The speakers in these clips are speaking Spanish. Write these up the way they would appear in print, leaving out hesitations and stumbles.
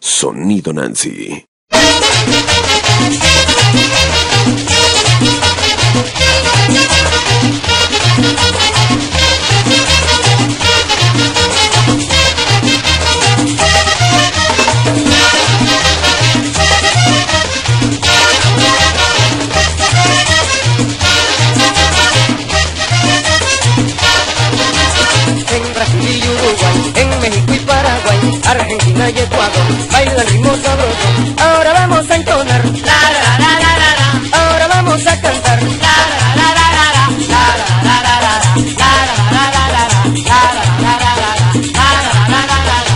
Sonido Nancy. En Brasil y Uruguay, en México y Paraguay, Argentina y Ecuador, baila el ritmo sabroso. Ahora vamos a entonar, la la la la la la. Ahora vamos a cantar, la la la la la la, la la la la la, la la la la la, la la la la la, la la la la.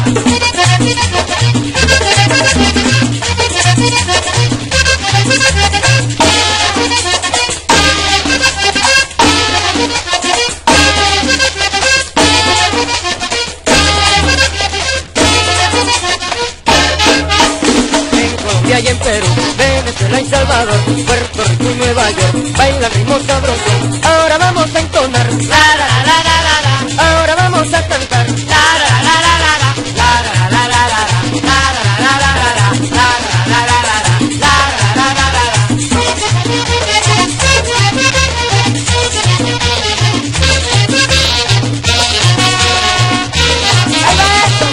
Y en Perú, Venezuela y Salvador, Puerto Rico y Nueva York, baila el ritmo sabroso. Ahora vamos a entonar, la la la la la la. Ahora vamos a cantar, la la la la la la, la la la la la, la la la la la, la la la la la, la la la la la. Ahí va esto,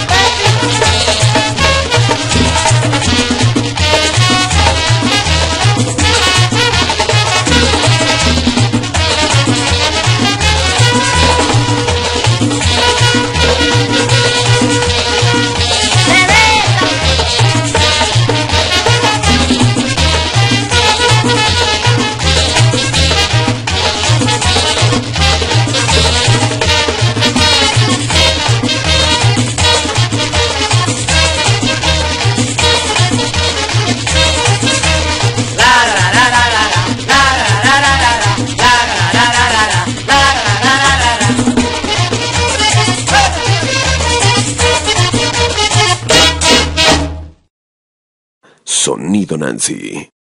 Sonido Nancy.